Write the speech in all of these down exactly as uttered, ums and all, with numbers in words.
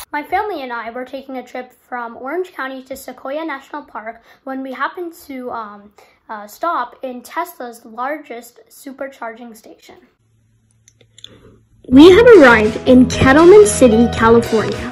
My family and I were taking a trip from Orange County to Sequoia National Park when we happened to um, uh, stop in Tesla's largest supercharging station. We have arrived in Kettleman City, California.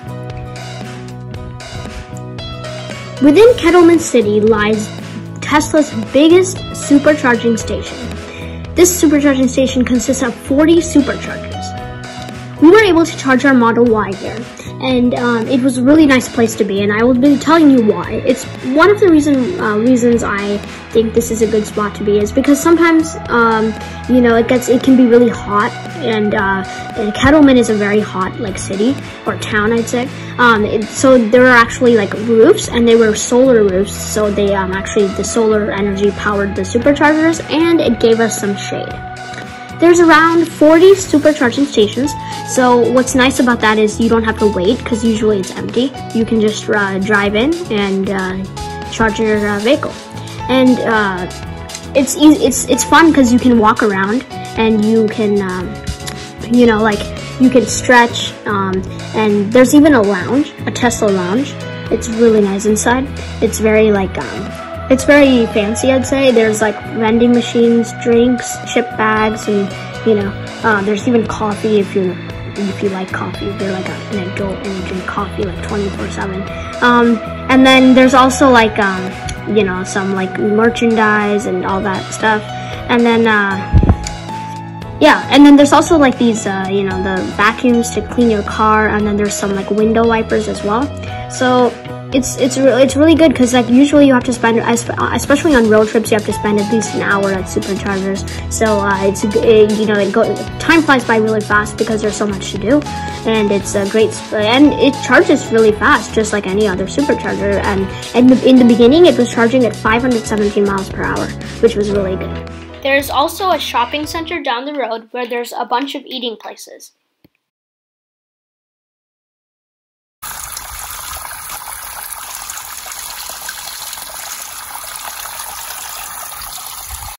Within Kettleman City lies Tesla's biggest supercharging station. This supercharging station consists of forty superchargers. We were able to charge our Model Y here, and um, it was a really nice place to be, and I will be telling you why. It's one of the reason uh, reasons I think this is a good spot to be is because sometimes, um, you know, it gets it can be really hot, and, uh, and Kettleman is a very hot like city or town, I'd say. Um, it, so there are actually like roofs, and they were solar roofs, so they um, actually the solar energy powered the superchargers, and it gave us some shade. There's around forty supercharging stations, so what's nice about that is you don't have to wait because usually it's empty. You can just uh, drive in and uh, charge your uh, vehicle, and uh, it's easy, it's it's fun because you can walk around and you can, um, you know, like you can stretch, um, and there's even a lounge, a Tesla lounge. It's really nice inside. It's very like. Um, It's very fancy, I'd say. There's like vending machines, drinks, chip bags, and you know, uh, there's even coffee if you if you like coffee. If you're like an adult and you drink coffee like twenty-four seven. Um, and then there's also like um, you know, some like merchandise and all that stuff. And then uh, yeah, and then there's also like these uh, you know, the vacuums to clean your car, and then there's some like window wipers as well. So. It's it's really it's really good because like usually you have to spend, especially on road trips, you have to spend at least an hour at superchargers. So uh, it's it, you know it go, time flies by really fast because there's so much to do, and it's a great and it charges really fast just like any other supercharger. And and in the beginning it was charging at five hundred seventeen miles per hour, which was really good. There's also a shopping center down the road where there's a bunch of eating places.